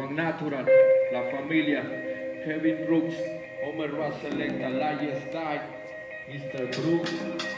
Natural, La Familia, Kevin Brooks, Homer Ross Selecta, Laye Style, Mr. Brooks.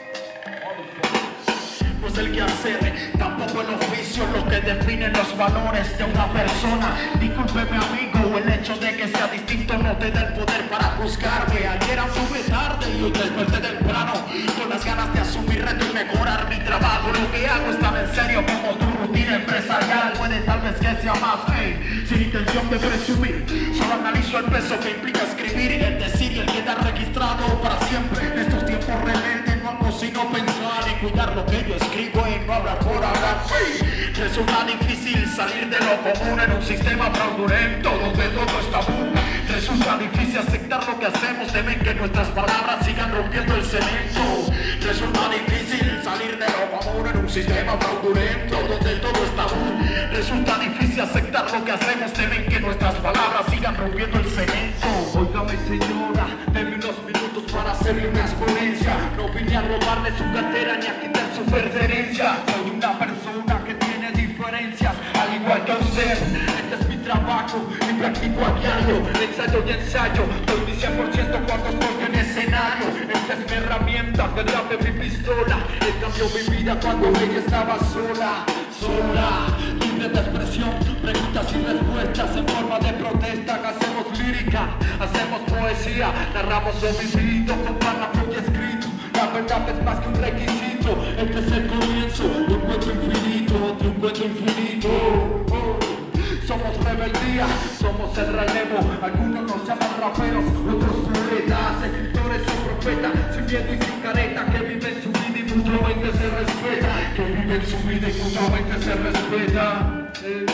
No es el quehacer, tampoco el oficio lo que define los valores de una persona. Discúlpeme amigo, el hecho de que sea distinto no te da el poder para juzgarme. Ayer anduve tarde y hoy desperté temprano, con las ganas de asumir reto y mejorar mi trabajo. Lo que hago es tan en serio como tu rutina empresarial. Puede tal vez que sea más, sin intención de presumir. Solo analizo el peso que implica escribir, el decir y el quedar registrado para siempre. En estos tiempos rebeldes no hago sino pensar en cuidar lo que yo escribo y no hablar por hablar. Resulta difícil salir de lo común en un sistema fraudulento donde todo es tabú. Resulta difícil aceptar lo que hacemos, temen que nuestras palabras sigan rompiendo el cemento. Resulta difícil salir de lo común en un sistema fraudulento donde todo es tabú. Resulta difícil aceptar lo que hacemos, temen que nuestras palabras sigan rompiendo el cemento. Óigame señora, denme unos minutos para hacerle una exponencia. No vine a robarle su cartera ni a quitar su pertenencia. Soy una persona que tiene diferencias, al igual que usted. Este es mi trabajo y practico a diario, ensayo y ensayo. Doy mi 100% cuando estoy en escenario. Esta es mi herramienta, detrás de mi pistola. Él cambió mi vida cuando ella estaba sola. Libre de expresión, preguntas y respuestas en forma de protesta. Hacemos lírica, hacemos poesía, narramos lo vivido con párrafo y escrito. La verdad es más que un requisito. Este es el comienzo de un cuento infinito, de un cuento infinito. Somos rebeldía, somos el relevo. Algunos nos llaman raperos, otros poetas, escritores o profetas, sin miedo y sin careta, que viven su vida y mutuamente se respeta. Que viven su vida y mutuamente se respeta.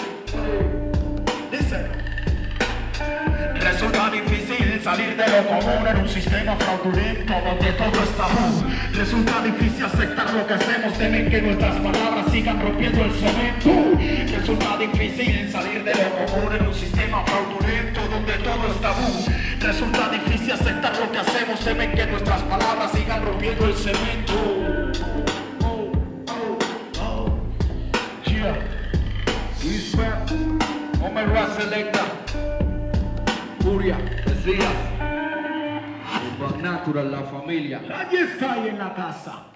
Dice. Resulta difícil salir de lo común en un sistema fraudulento donde todo es tabú. Resulta difícil aceptar lo que hacemos, temen que nuestras palabras sigan rompiendo el cemento. Resulta difícil salir de lo común en un sistema fraudulento donde todo es tabú. Resulta difícil aceptar lo que hacemos, temen que nuestras palabras sigan rompiendo el cemento. Yeah. Respect, Homer Ross Selecta, Furia, Mesías, Natural, La Familia. Allí está ahí en la casa.